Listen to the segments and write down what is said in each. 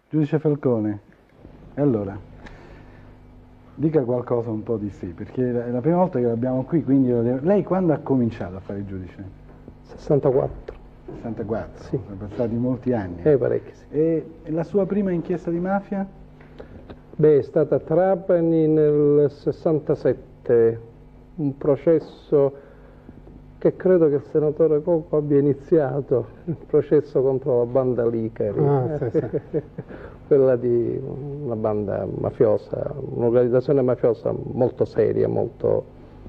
Giudice Falcone, e allora, dica qualcosa un po' di sé, perché è la prima volta che l'abbiamo qui, quindi lei quando ha cominciato a fare il giudice? 64. 64, sì. Sono passati molti anni. Parecchi, sì. E la sua prima inchiesta di mafia? Beh, è stata a Trapani nel 67, un processo che credo che il senatore Coco abbia iniziato, il processo contro la banda Licari, Sì. quella di una banda mafiosa, un'organizzazione mafiosa molto seria, molto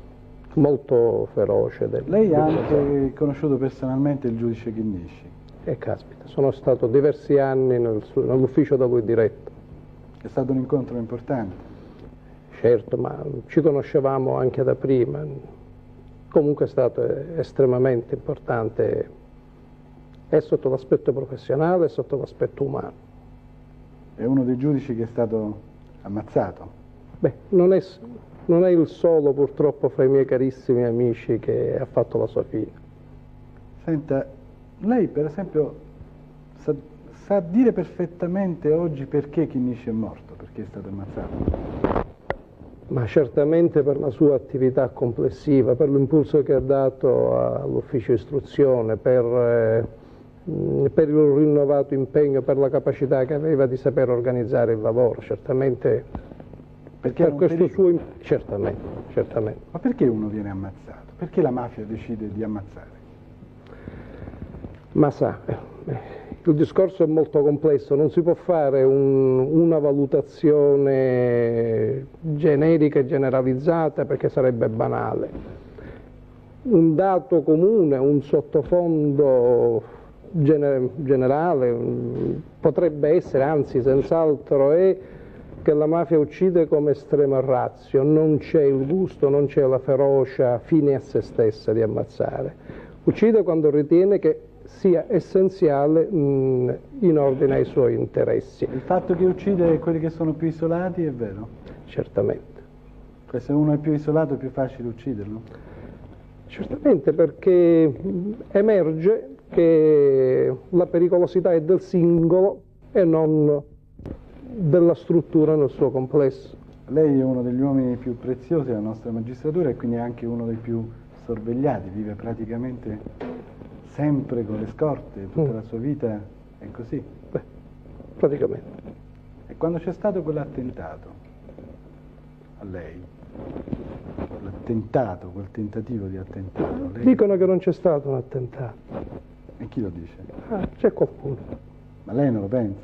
feroce. Lei ha anche conosciuto personalmente il giudice Chinnisci? Caspita, sono stato diversi anni nell'ufficio da lui diretto. È stato un incontro importante? Certo, ma ci conoscevamo anche da prima. Comunque è stato estremamente importante, e sotto l'aspetto professionale e sotto l'aspetto umano. È uno dei giudici che è stato ammazzato? Beh, non è il solo purtroppo fra i miei carissimi amici che ha fatto la sua fine. Senta, lei per esempio sa dire perfettamente oggi perché Chinnisci è morto, perché è stato ammazzato? Ma certamente per la sua attività complessiva, per l'impulso che ha dato all'ufficio istruzione, per il rinnovato impegno, per la capacità che aveva di saper organizzare il lavoro, certamente. Perché per questo suo certamente. Ma perché uno viene ammazzato? Perché la mafia decide di ammazzare? Ma sa, il discorso è molto complesso, non si può fare una valutazione generica e generalizzata perché sarebbe banale. Un dato comune, un sottofondo generale potrebbe essere, anzi senz'altro è, che la mafia uccide come estrema ratio, non c'è il gusto, non c'è la ferocia fine a se stessa di ammazzare. Uccide quando ritiene che sia essenziale in ordine ai suoi interessi. Il fatto che uccide quelli che sono più isolati è vero? Certamente. Cioè se uno è più isolato è più facile ucciderlo? Certamente, perché emerge che la pericolosità è del singolo e non della struttura nel suo complesso. Lei è uno degli uomini più preziosi della nostra magistratura e quindi è anche uno dei più sorvegliati, vive praticamente sempre con le scorte, tutta la sua vita è così? Beh, praticamente. E quando c'è stato quell'attentato a lei, quel tentativo di attentato, lei... Dicono che non c'è stato un attentato. E chi lo dice? C'è qualcuno. Ma lei non lo pensa?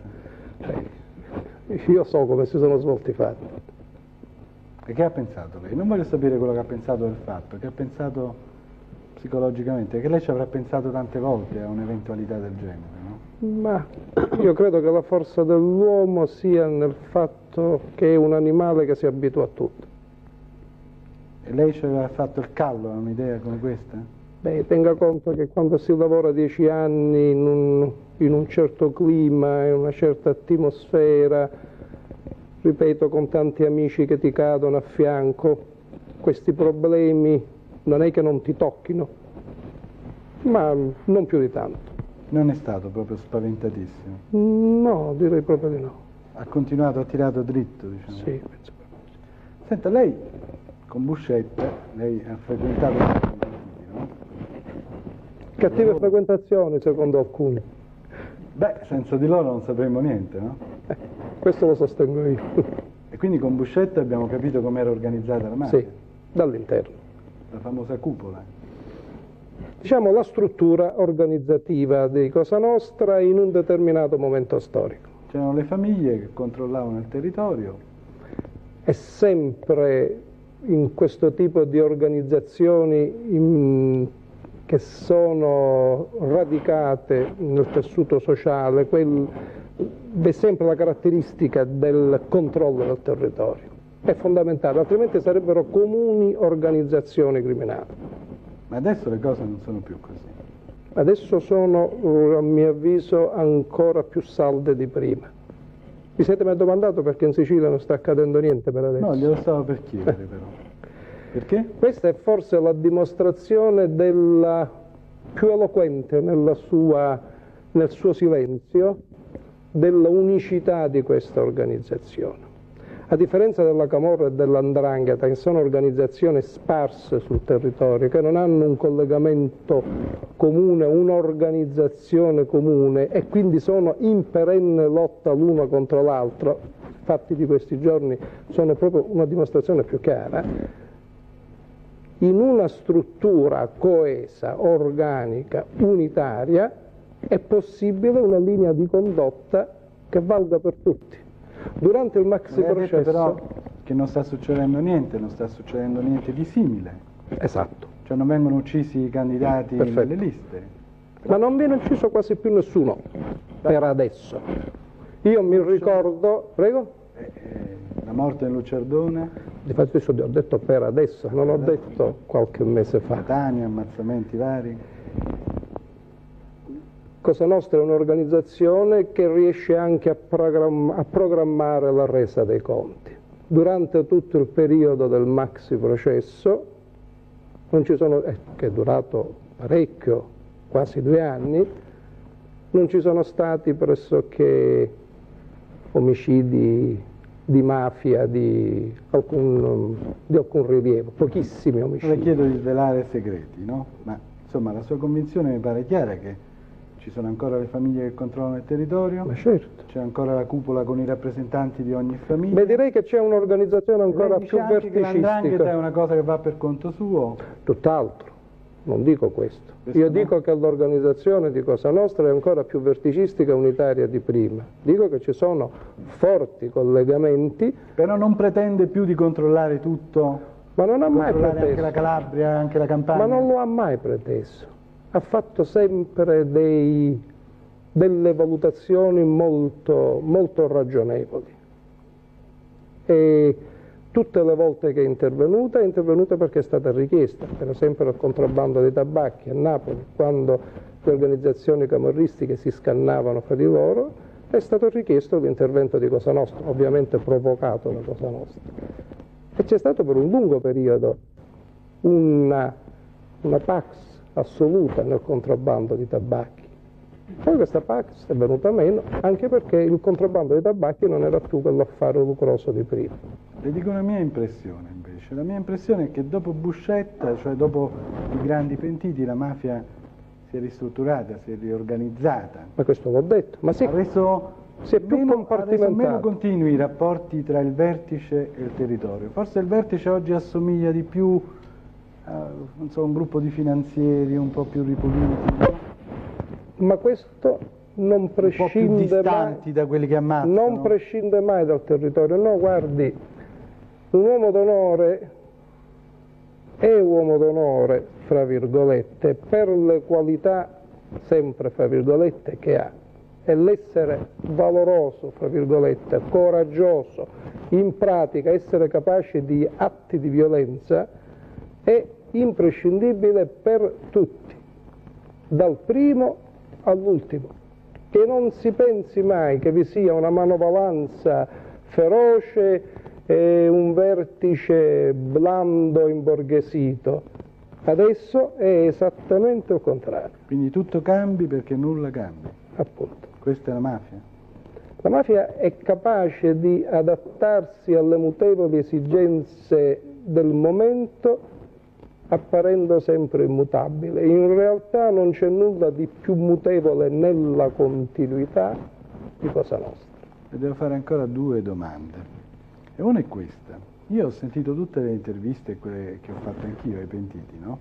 Io so come si sono svolti i fatti. E che ha pensato lei? Non voglio sapere quello che ha pensato del fatto, che ha pensato psicologicamente, che lei ci avrà pensato tante volte a un'eventualità del genere, no? Ma io credo che la forza dell'uomo sia nel fatto che è un animale che si abitua a tutto. E lei ci aveva fatto il callo a un'idea come questa? Beh, tenga conto che quando si lavora 10 anni in un certo clima, in una certa atmosfera, ripeto, con tanti amici che ti cadono a fianco, questi problemi non è che non ti tocchino, ma non più di tanto. Non è stato proprio spaventatissimo? No, direi proprio di no. Ha continuato, ha tirato dritto, diciamo? Sì, penso proprio sì. Senta, lei con Buscetta, lei ha frequentato i partiti, no? Cattive frequentazioni, secondo alcuni. Beh, senza di loro non sapremmo niente, no? Questo lo sostengo io. E quindi con Buscetta abbiamo capito com'era organizzata la mafia? Sì, dall'interno. La famosa cupola. Diciamo la struttura organizzativa di Cosa Nostra in un determinato momento storico. C'erano le famiglie che controllavano il territorio. È sempre in questo tipo di organizzazioni che sono radicate nel tessuto sociale, è sempre la caratteristica del controllo del territorio. È fondamentale, altrimenti sarebbero comuni organizzazioni criminali. Ma adesso le cose non sono più così. Adesso sono, a mio avviso, ancora più salde di prima. Vi siete mai domandato perché in Sicilia non sta accadendo niente per adesso? No, glielo stavo per chiedere però. Perché? Questa è forse la dimostrazione della più eloquente nel suo silenzio della unicità di questa organizzazione. A differenza della Camorra e dell''Ndrangheta, che sono organizzazioni sparse sul territorio, che non hanno un collegamento comune, un'organizzazione comune e quindi sono in perenne lotta l'uno contro l'altro, i fatti di questi giorni sono proprio una dimostrazione più chiara, in una struttura coesa, organica, unitaria, è possibile una linea di condotta che valga per tutti. Durante il maxi processo... però che non sta succedendo niente, non sta succedendo niente di simile. Esatto. Cioè non vengono uccisi i candidati nelle liste. Ma non viene ucciso quasi più nessuno, per adesso. Io mi ricordo... Prego? La morte in Lucerdone? Infatti ho detto per adesso, non ho detto qualche mese fa. Catania, ammazzamenti vari. Cosa Nostra è un'organizzazione che riesce anche a programmare la resa dei conti. Durante tutto il periodo del maxi processo, che è durato parecchio, quasi 2 anni, non ci sono stati pressoché omicidi di mafia di alcun rilievo, pochissimi omicidi. Le chiedo di svelare segreti, no? Ma insomma la sua convinzione mi pare chiara che ci sono ancora le famiglie che controllano il territorio, ma certo. C'è ancora la cupola con i rappresentanti di ogni famiglia. Beh, direi che c'è un'organizzazione ancora più verticistica. Che l''Ndrangheta è una cosa che va per conto suo? Tutt'altro, non dico questo. Io dico che l'organizzazione di Cosa Nostra è ancora più verticistica e unitaria di prima. Dico che ci sono forti collegamenti. Però non pretende più di controllare tutto, ma non ha mai preteso. Anche la Calabria, anche la Campania. Ma non lo ha mai preteso. Ha fatto sempre delle valutazioni molto, molto ragionevoli. E tutte le volte che è intervenuta perché è stata richiesta, per esempio il contrabbando dei tabacchi a Napoli, quando le organizzazioni camorristiche si scannavano fra di loro, è stato richiesto l'intervento di Cosa Nostra, ovviamente provocato da Cosa Nostra. E c'è stato per un lungo periodo una pax assoluta nel contrabbando di tabacchi. Poi questa pax è venuta meno anche perché il contrabbando dei tabacchi non era più quell'affare lucroso di prima. Le dico una mia impressione invece. La mia impressione è che dopo Buscetta, cioè dopo i grandi pentiti, la mafia si è ristrutturata, si è riorganizzata. Ma questo l'ho detto. Ma si è più compartimentata. Meno continui i rapporti tra il vertice e il territorio. Forse il vertice oggi assomiglia di più non so, un gruppo di finanzieri un po' più ripuliti, ma questo non prescinde un po' più distanti da quelli che ammazzano. Non prescinde mai dal territorio. No, guardi, un uomo d'onore è uomo d'onore, fra virgolette, per le qualità, sempre fra virgolette, che ha. E l'essere valoroso, fra virgolette, coraggioso, in pratica essere capace di atti di violenza, è imprescindibile per tutti, dal primo all'ultimo. Che non si pensi mai che vi sia una manovalanza feroce e un vertice blando imborghesito. Adesso è esattamente il contrario. Quindi tutto cambi perché nulla cambia. Appunto. Questa è la mafia. La mafia è capace di adattarsi alle mutevoli esigenze del momento apparendo sempre immutabile. In realtà non c'è nulla di più mutevole nella continuità di Cosa Nostra. E devo fare ancora 2 domande. E una è questa. Io ho sentito tutte le interviste, quelle che ho fatto anch'io ai pentiti, no?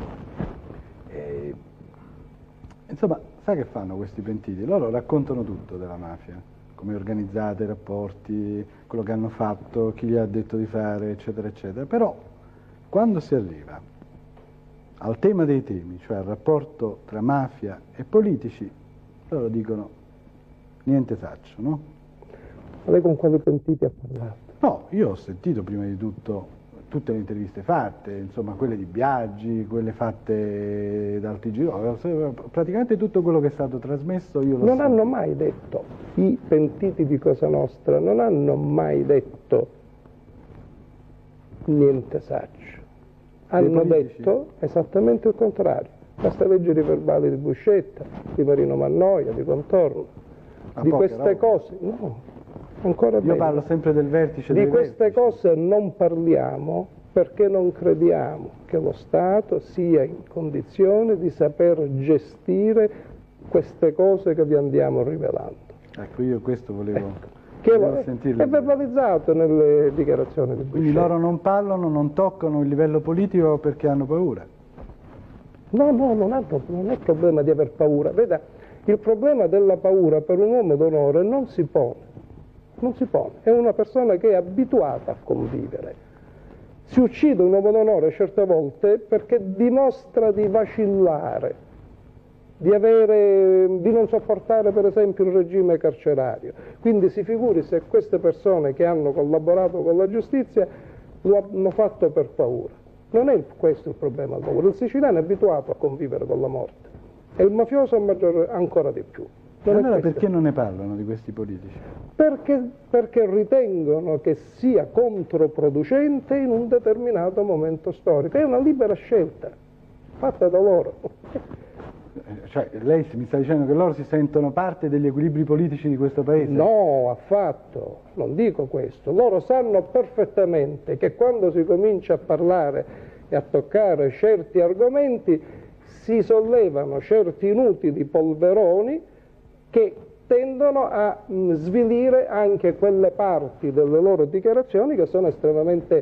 E, insomma, sai che fanno questi pentiti? Loro raccontano tutto della mafia, come è organizzata, i rapporti, quello che hanno fatto, chi gli ha detto di fare, eccetera, eccetera. Però, quando si arriva al tema dei temi, cioè al rapporto tra mafia e politici, loro dicono niente saccio, no? Ma lei con quali pentiti ha parlato? No, io ho sentito prima di tutto tutte le interviste fatte, insomma quelle di Biagi, quelle fatte dal TG, praticamente tutto quello che è stato trasmesso io l'ho Non sentito. hanno mai detto, i pentiti di Cosa Nostra non hanno mai detto niente saccio. Hanno detto esattamente il contrario. Basta leggere i verbali di Buscetta, di Marino Mannoia, di Contorno. Di queste cose, no, ancora meglio. Io parlo sempre del vertice. Di queste cose non parliamo perché non crediamo che lo Stato sia in condizione di saper gestire queste cose che vi andiamo rivelando. Ecco, io questo volevo sentirlo. È verbalizzato nelle dichiarazioni di Buscetta. Quindi loro non parlano, non toccano il livello politico perché hanno paura? No, non è problema di aver paura. Veda, il problema della paura per un uomo d'onore non si pone. Non si pone. È una persona che è abituata a convivere. Si uccide un uomo d'onore certe volte perché dimostra di vacillare, di non sopportare per esempio il regime carcerario. Quindi si figuri se queste persone che hanno collaborato con la giustizia lo hanno fatto per paura. Non è questo il problema della paura. Il siciliano è abituato a convivere con la morte e il mafioso ancora di più. Allora perché non ne parlano di questi politici? Perché ritengono che sia controproducente in un determinato momento storico. È una libera scelta fatta da loro. Cioè, lei mi sta dicendo che loro si sentono parte degli equilibri politici di questo paese? No, affatto, non dico questo. Loro sanno perfettamente che quando si comincia a parlare e a toccare certi argomenti si sollevano certi inutili polveroni che tendono a svilire anche quelle parti delle loro dichiarazioni che sono estremamente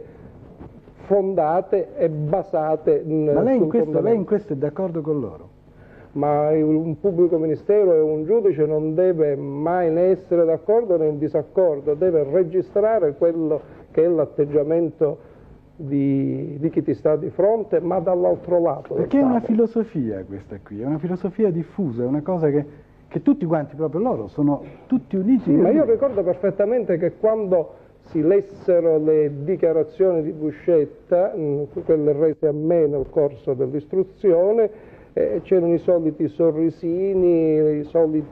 fondate e basate Ma lei in questo è d'accordo con loro? Ma un pubblico ministero e un giudice non deve mai né essere d'accordo né in disaccordo, deve registrare quello che è l'atteggiamento di chi ti sta di fronte, ma dall'altro lato. Perché è una filosofia questa qui, è una filosofia diffusa, è una cosa che tutti quanti, proprio loro, sono tutti uniti. Sì, ma io ricordo perfettamente che quando si lessero le dichiarazioni di Buscetta, quelle rese a me nel corso dell'istruzione, c'erano i soliti sorrisini, le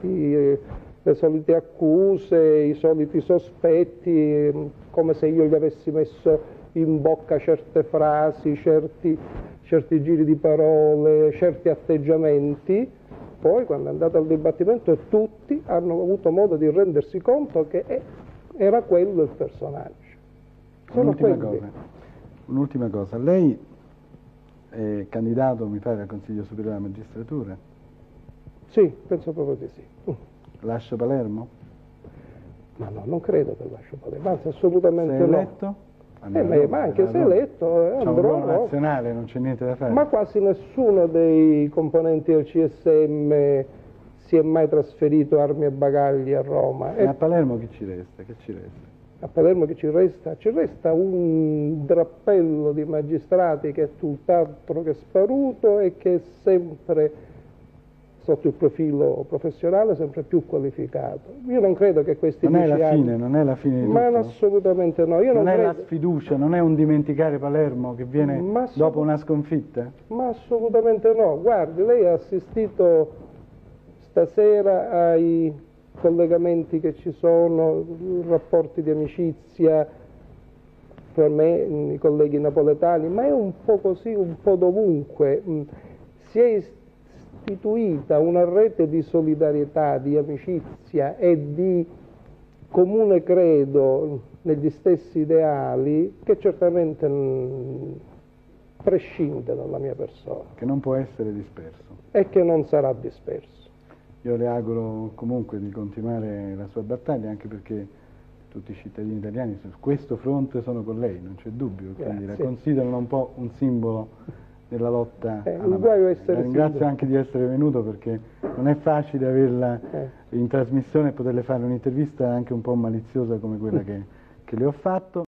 solite accuse, i soliti sospetti, come se io gli avessi messo in bocca certe frasi, certi giri di parole, certi atteggiamenti. Poi, quando è andato al dibattimento, tutti hanno avuto modo di rendersi conto che era quello il personaggio. Un'ultima cosa, lei è candidato, mi pare, al Consiglio Superiore della Magistratura? Sì, penso proprio di sì. Lascia Palermo? Ma no, non credo che lascio Palermo, anzi assolutamente no. Sei eletto? Ma anche se eletto andrò, no? Nazionale, non c'è niente da fare. Ma quasi nessuno dei componenti del CSM si è mai trasferito armi e bagagli a Roma. E a Palermo chi ci resta? Che ci resta? A Palermo che ci resta? Ci resta un drappello di magistrati che è tutt'altro che sparuto e che è sempre, sotto il profilo professionale, sempre più qualificato. Io non credo che questi non è la fine di tutto. Ma assolutamente no. Io non è credo... la sfiducia, non è un dimenticare Palermo che viene dopo una sconfitta? Ma assolutamente no. Guardi, lei ha assistito stasera ai collegamenti che ci sono, rapporti di amicizia per me, i colleghi napoletani, ma è un po' così, un po' dovunque. Si è istituita una rete di solidarietà, di amicizia e di comune credo negli stessi ideali che certamente prescinde dalla mia persona. Che non può essere disperso. E che non sarà disperso. Io le auguro comunque di continuare la sua battaglia, anche perché tutti i cittadini italiani su questo fronte sono con lei, non c'è dubbio, quindi la considerano un po' un simbolo della lotta alla mafia. La ringrazio anche di essere venuto, perché non è facile averla in trasmissione e poterle fare un'intervista anche un po' maliziosa come quella che le ho fatto.